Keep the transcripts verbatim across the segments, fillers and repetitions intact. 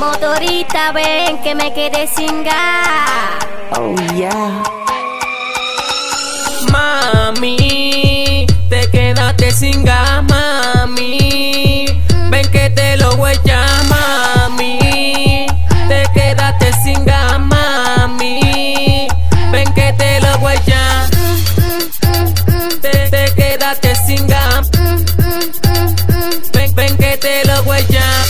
Motorista, ven que me quedé sin gas. Oh yeah. Mami, te quedaste sin gas, mami. Ven que te lo voy a echar, mami. Te quedaste sin gas, mami. Ven que te lo voy a echar. Te, te quedaste sin gas. Ven, ven que te lo voy a echar.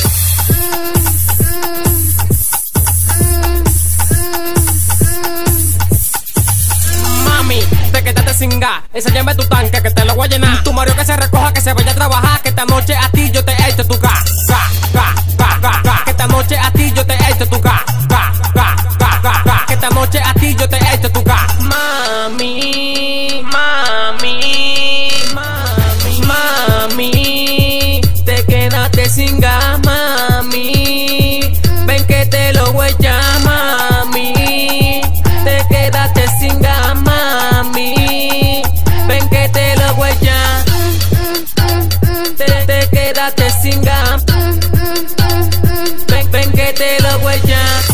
Sin gas, enséñame tu tanque que te lo voy a llenar. Tu Mario que se recoja, que se vaya a trabajar. Que esta noche a ti yo te echo tu gas. Gas, gas, gas, gas, gas. Que esta noche a ti yo te echo tu gas. Gas, gas, gas, gas, gas. Que esta noche a ti yo te echo tu gas. Mami, mami, mami, mami, te quedaste sin gas, mami. Ven que te lo voy a echar, mami. Te quedaste sin gas, mami. Ven que te lo voy a echar. Te, te quedaste sin gas. Ven, ven que te lo voy a echar.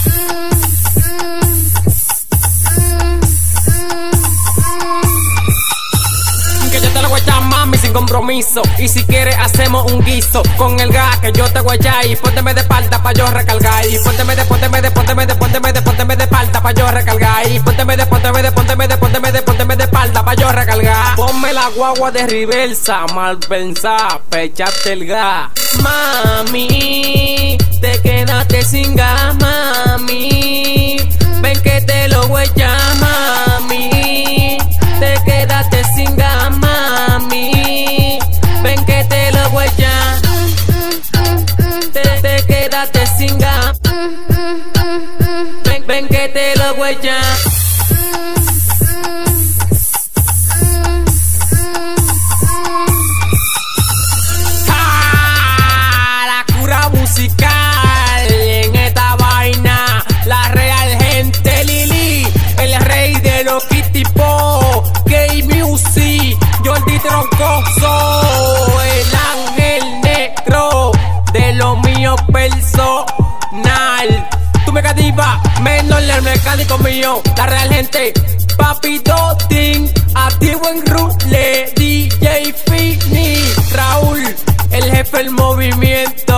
Que yo te lo voy a echar, mami, sin compromiso. Y si quieres hacemos un guiso con el gas que yo te voy a echar. Y pónteme de espalda pa' yo recargar. Y pónteme de, pónteme de, pónteme de, pónteme de, pónteme de espalda pa' yo recargar. Y pónteme de, pónteme de, pónteme de, pónteme de, pónteme de espalda pa' yo recargar. Ponme la guagua de reversa, mal pensar, pechaste el gas. Mami, te quedaste sin gas, mami. Ven que te lo voy a echar, mami. Te quedaste sin gas, mami. Ven que te lo voy a echar. Te, te quedaste sin gas. Ven, ven que te lo voy a echar. Ah, la cura musical en esta vaina. La real gente Lili, el rey de los Kitty Po, K-Music, Jordi Troncoso, el ángel negro de lo mío personal. Tu mega diva, menos el mecánico mío. La real gente, Papi Dotin, activo en Rule, D J Fini, Raúl, el jefe del movimiento.